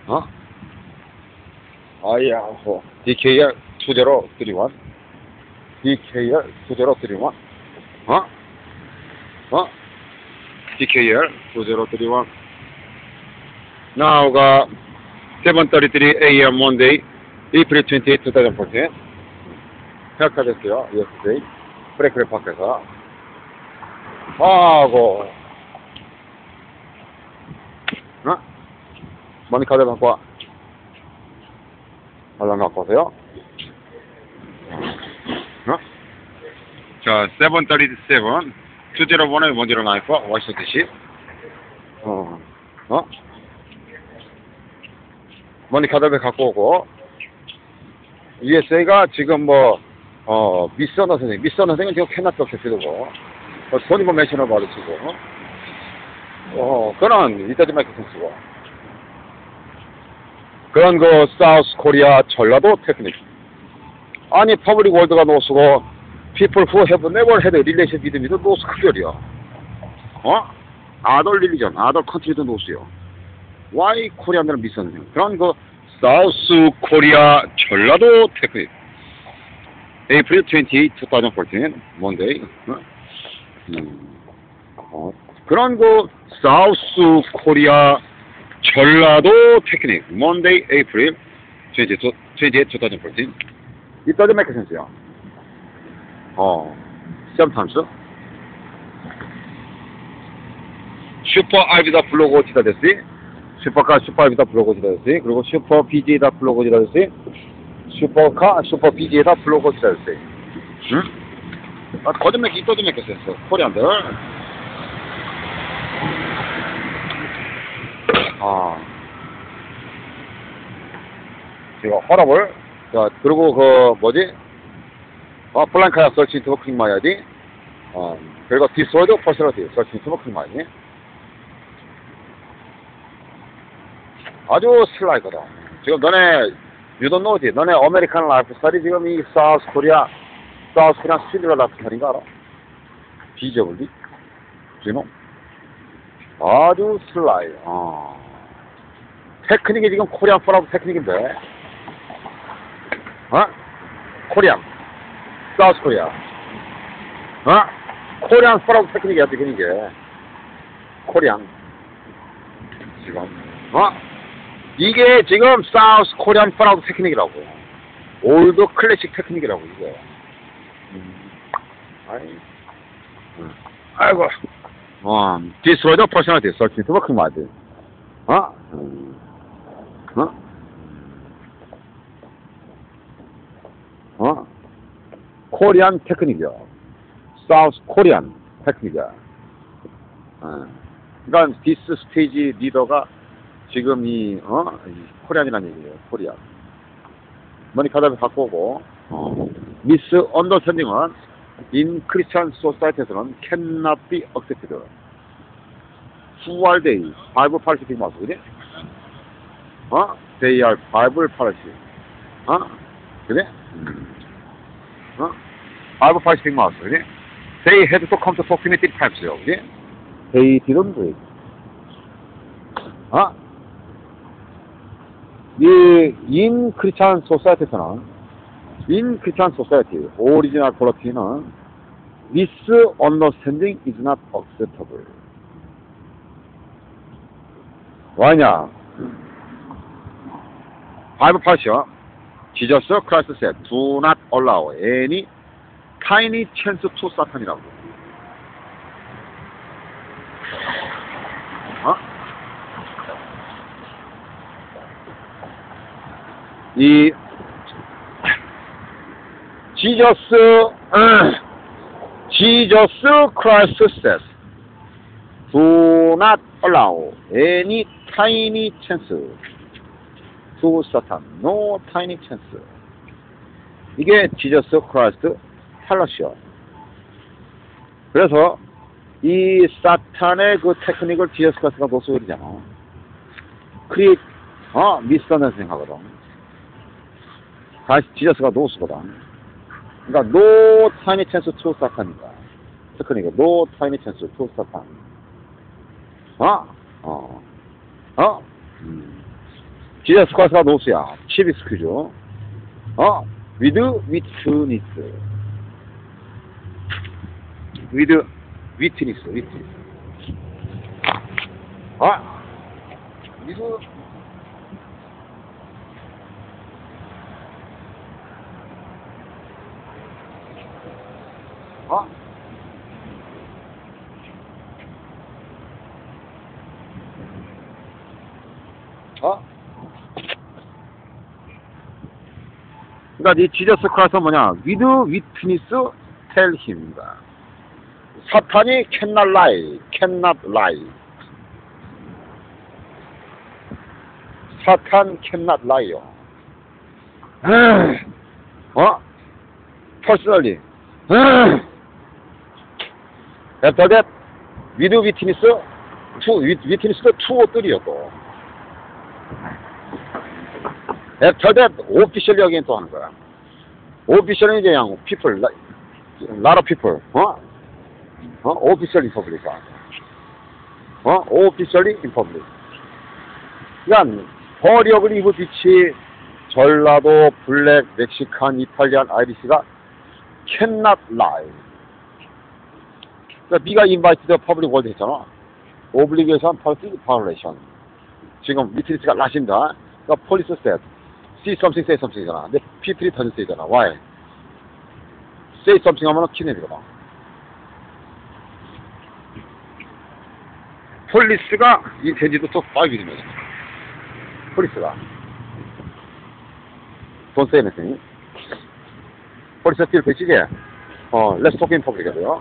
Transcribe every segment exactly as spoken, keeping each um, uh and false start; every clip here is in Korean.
어? 아야, 뭐, 디케이알 투제로 쓰리원. 디케이알 투제로 쓰리원. 어? 어? 디케이알 투제로 쓰리원. Now가 seven thirty-three a m Monday, April twenty-eighth, twenty fourteen. 해약하겠어요, yesterday. 프레크레 파크에서. 하고, 어? 머니 카드 갖고 와. 얼른 갖고 오세요. 어? 자, seven thirty-seven, two oh one, one oh nine four, 워싱턴 디씨. 어, 어? 머니 카드를 갖고 오고, 유에스에이가 지금 뭐, 어, 미스어너 선생, 미스어너 선생은 지금 캐나다 캐피드고, 어, 소니 뭐 매셔널 받으시고, 어, 그런 이따지 마이크 선수고, 그런 그 사우스 코리아 전라도 테크닉. 아니, 퍼블릭 월드가 노스고, people who have never had a relation with me, 노스 크결이야. 어? 아덜 릴리전, 아덜 컨트리도 노스요. Why 코리아는 미스어너 그런 그 사우스 코리아 전라도 테크닉. April twenty-eighth, twenty fourteen, Monday. 어? 음, 어, 그런 그 사우스 코리아 전라도 테크닉. Monday, April twenty-eighth, twenty fourteen. It doesn't make sense요. 어, sometimes. 슈퍼 아이비다 블로그 지다됐지. 슈퍼카 슈퍼 아이비다 블로그 지다됐지. 그리고 슈퍼 비제이다 블로그 지다됐지. 슈퍼카 슈퍼 비제이다 블로그 지다됐지. 응? 아, 거짓말 이 도저히 맥혔어. 코리안들. 아. 제가 허락을. 자, 그리고 그, 뭐지? 어, 플랑카야 설치 인투버 클릭 마야지. 어, 그리고 디스워드 퍼스널티 설치 인투버 클릭 마야지. 아주 슬라이거든. 지금 너네, you don't know it. 너네 아메리칸 라이프 스타일이 지금 이 사우스 코리아, 사우스 코리아 스튜디오 라이프 스타일인가 알아? 비저블리? 지금? 아주 슬라이. 어. 테크닉이 지금 코리안 포라브 테크닉인데. 어? 코리안. 사우스 코리아. 어? 코리안 포라브 테크닉이야, 지금 이게. 코리안. 지금. 어? 이게 지금 사우스 코리안 포라브 테크닉이라고. 올드 클래식 테크닉이라고, 이게. 음. 아이. 음. 아이고. 어, 디스로이더 퍼스널티 설치 투버 큰 말들. 어? 음. 어? 어? 코리안 테크닉이야. 사우스 코리안 테크닉이야. 어. 그러니까 디스 스테이지 리더가 지금 이, 어? 이 코리안이라는 얘기예요. 코리안. 머니 카드를 갖고 오고, 어. 미스 언더스탠딩은 인 크리스찬 소사이티에서는 cannot be accepted. Who are they? 바이블 팔십 맞어, 그지? 어? They are 바이블 팔십. 어? 그래? 음. 어? 바이블 팔십 맞어, 그지? They had to come to talk to me three times요, 그지? They didn't do it. 어? 이, 인 크리스찬 소사이티에서는, 인 크리스찬 소사이티, 오리지널 폴리티는 misunderstanding is not acceptable. 왜냐? 바이블 팔십. Jesus Christ said, do not allow any tiny chance to Satan이라고. 어? 이 Jesus, uh, Jesus Christ says, do not allow any tiny chance to Satan. No tiny chance. 이게 Jesus Christ 헬러시요. 그래서 이 사탄의 그 테크닉을 지저스 크라이스트가 노스그리잖아. 크리, 어, 미스터넷 하거든. 다시 지저스가 노스거든. 그러니까 no tiny chance to Satan이다. 테크닉이 no tiny chance to Satan. 어? 어? 어? 음. 지저스 크라스가 노스야. 치비스 퀴즈. 어? with witness. with witness. witness. 아? 미소 어? 어? 그러니까 이 지저스 크라스 뭐냐? with witness tell him입니다. 사탄이 cannot lie, cannot lie. 사탄 cannot lie요. 어? personally. After that, with witness, two, with witness two, three요 또. After that, officially again 또 하는 거야. officially 이제 그냥 people, lot of people, 어? 어? officially in public. 어? officially in public. 그러니까 버력을 입은 빛이 전라도, 블랙, 멕시칸, 이탈리안, 아이리시가 cannot lie. 그러니까 네가 invited the public world 했잖아. obligation, public violation. 지금 위트니스가 라신다. 그러니까 police said, see something, say something이잖아. 근데 people이 doesn't say잖아. Why? say something 하면은 키네비거든. 폴리스가 인텐디도 또 파이브이면 폴리스가 don't say anything. 폴리스 still 배치게 어 let's talk in public이고요.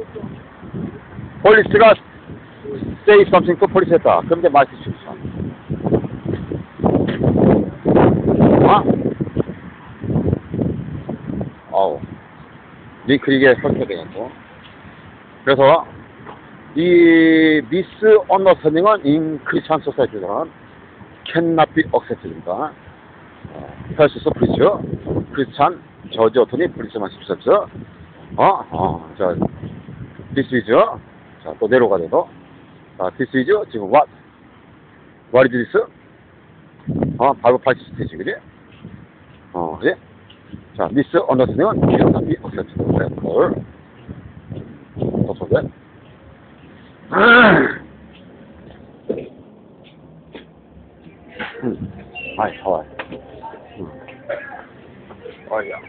폴리스가 say something 또 폴리스 했다. 그럼 이제 마이크 치우쳐. 어? 어우 링크리게 설치가 되겠고. 그래서 이 미스 언더스탠딩은 인 크리스찬 소사이티는 cannot be accepted입니다. 펄스서 프리처 크리스찬 저지 어토니 프리처만 십사처 어? 어, 자, this is 자, 또 내려가 돼도 자, this is 지금 what? what is this? 어, 바로 팔십 스테이지 그지? 어, 그지? 자, 미스 언더스탠딩은 cannot be accepted. 뭘? 또 소개? 음, 아이, 좋아요. 음. 어이야.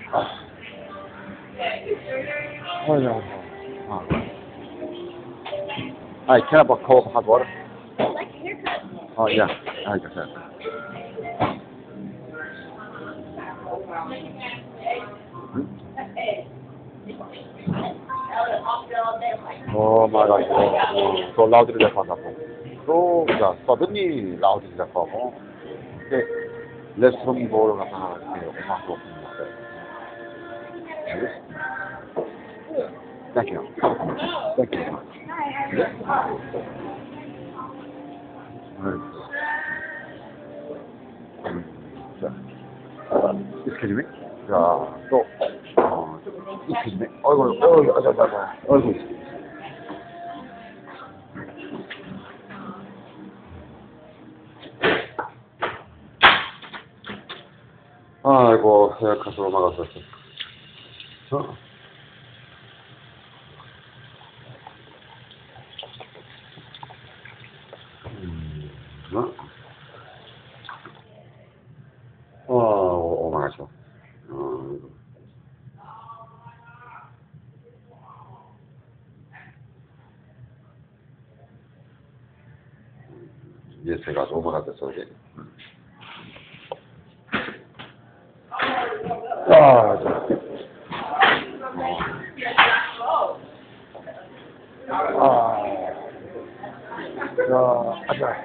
어이야. 아. I can have a cup of hot water. Oh, yeah. I guess that. Oh my God. Oh, so loudly that one happened. So, yeah, suddenly loudly that one. Okay. Let's from bowl of Thank you. Thank you. Excuse me. 자, 또, 어, excuse me. 어이구, 어이구, 어이구, 어이구. 아이고, 헤어컷으로 막았었어. 어? 음, 어? 어, 오, 막았어. 어. 예세가 너무 나댔어, 이제. 아, 자. 아, 자, 아자.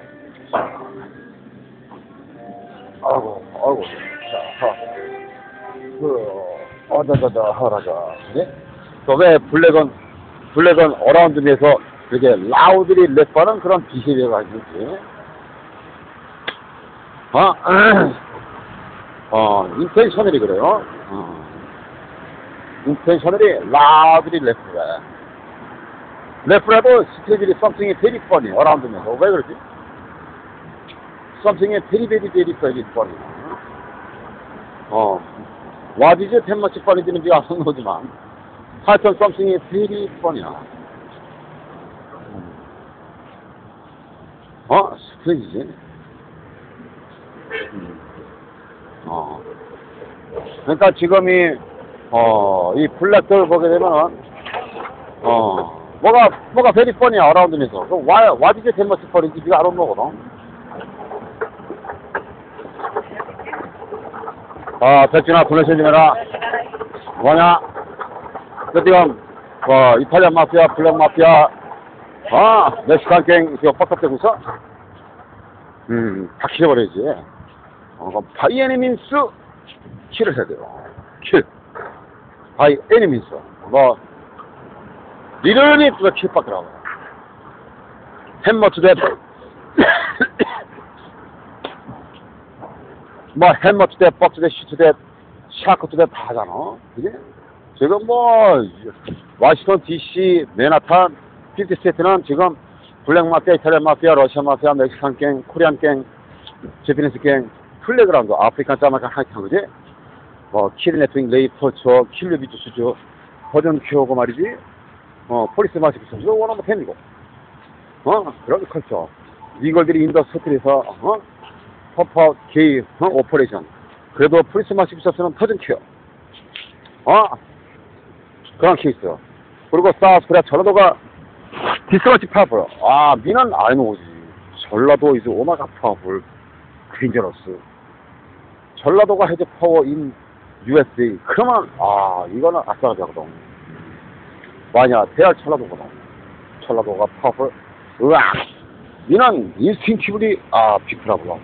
아이고, 아이고. 자, 하. 그, 어다다다, 하라자. 네? 왜 블랙은, 블랙은 어라운드에서 그렇게 라우드리 랩하는 그런 비হে비어가 있는지. 어? 어, 인텐셔널이 그래요. 어. 인텐셔널이 라우드리 랩을 해. 랩을 해도 스테이지리 something이 very funny, 어라운드면서. 왜 그러지? something very, very, very, very funny. 어, what is it, much funny 되는지 안 모르지만, 하여튼 something very funny야. 어, 스프링이지. 음. 어. 그러니까 지금 이, 어, 이 블랙돌 보게 되면은, 어, 뭐가, 뭐가 very funny야, 어라운드면서. 그, why, what is it, much funny인지 네가 알아본 거거든. 아, 백준아, 도네이션 좀 해라. 뭐냐? 그, 지금, 어, 이탈리안 마피아, 블랙 마피아, 아, 멕시칸 갱, 이거 빡빡대고 있어? 음, 다 킬해버려야지. 어, 바이 에니민스, 킬을 해야 돼요. 킬. 바이 에니민스. 뭐, 리얼니 또 킬 받더라고. 햄머 투 데, 뭐, 햄머 투 데, 뻑 투 데, 슈 투 데, 샤크 투 데 다 하잖아. 그게? 지금 뭐, 워싱턴 디씨, 맨하탄, 피프티 스테이트는 지금 블랙 마피아, 이탈리안 마피아, 러시아 마피아, 멕시칸 갱, 코리안 갱, 제피니스 갱, 플래그라운드, 아프리칸 자마이카 하이탄, 그지? 뭐, 키드네핑, 레이프, 저, 킬류 비투 수주, 버전 키우고 말이지? 어, 폴리스 마시크 수주, 원하면 팬이고. 어, 그런 컬처. 이걸들이 인더 서틀에서, 어? 퍼퍼, 게이, 어? 오퍼레이션. 그래도 폴리스 마시크 수주는 터전 키워. 어? 그런 케이스. 그리고 사우스 코리아 전라도가 디스커치 파워풀. 아, 미는 아이노지. 전라도 이제 오마가 파워풀. 퀸저러스. 전라도가 헤드 파워 인 유에스에이. 그러면, 아, 이거는 아싸가자거든. 만약, 대할 전라도거든. 전라도가 파워풀. 으악! 미는 인스팅티브리, 아, 비크라블라.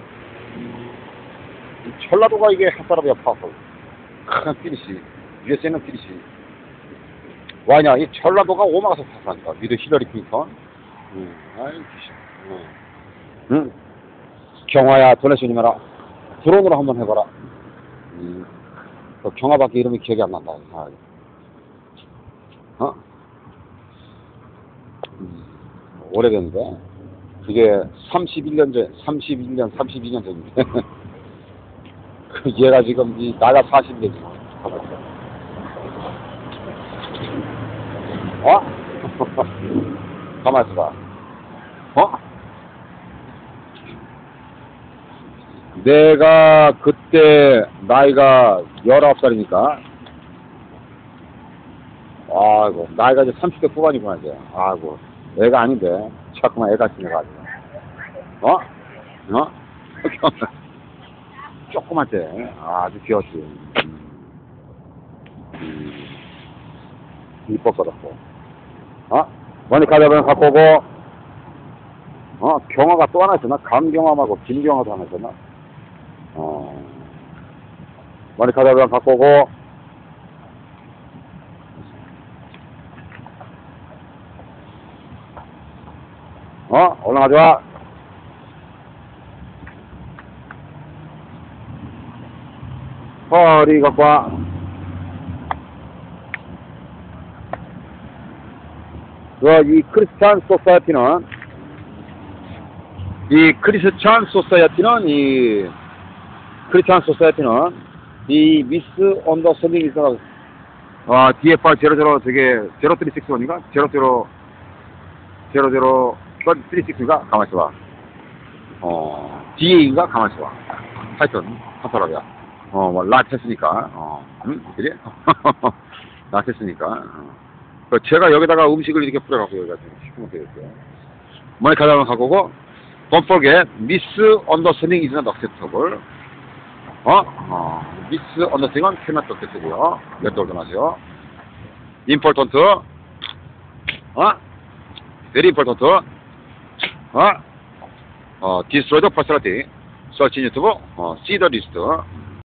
전라도가 이게 한 사람이야, 파워풀. 큰 피니시. 유에스에이는 피니시. 와냐, 이 전라도가 오마가서 파산이다. 미드 히러리 클린턴. 응, 아이, 귀신. 응. 응. 경화야, 도네이션 좀 해라. 드론으로 한번 해봐라. 응. 그 경화밖에 이름이 기억이 안 난다. 아. 어? 음. 오래됐는데. 그게 삼십일 년 전, 삼십일 년, 삼십이 년 전인데. 그 얘가 지금, 이, 나가 사십 년이지. 가만있어. 어? 가만있어 봐. 어? 내가 그때 나이가 열아홉 살이니까 아이고 나이가 이제 삼십 대 후반이구나 이제. 아이고 애가 아닌데 자꾸만 애같이 내가지고 어? 어? 조그맣지. 아주 귀엽지. 음. 음. 이뻤거든요. 어? 머니 가져가면 갖고 오고, 어? 경화가 또 하나 있었나? 감경화 말고 김경화도 하나 있었나? 어. 머니 가져가면 갖고 오고, 어? 얼른 가져와. 허리 갖고 와. 그, 이 크리스찬 소사이어티는, 이 크리스찬 소사이어티는, 이, 크리스찬 소사이어티는, 이 미스 언더스탠딩 있어, 어, 디에프알 제로제로 저게, 제로삼백육십일인가? 제로제로, 제로제로, 삼백육십인가? 가만있어 봐. 어, 디에이인가? 가만있어 봐. 하여튼, 한 사람이야. 어, 뭐, 라tes으니까, 어, 응? 그지? 라tes으니까, 어. 제가 여기다가 음식을 이렇게 뿌려갖고 여기가 좀 시커멓게 됐어요. 머리 가져가면 갖고 오고, don't forget, miss understanding is not acceptable. 어? 어, miss understanding은 cannot acceptable요. 몇 돌도 나세요. important, 어? very important, 어? 어, destroy the personality. search in YouTube, 어, see the list.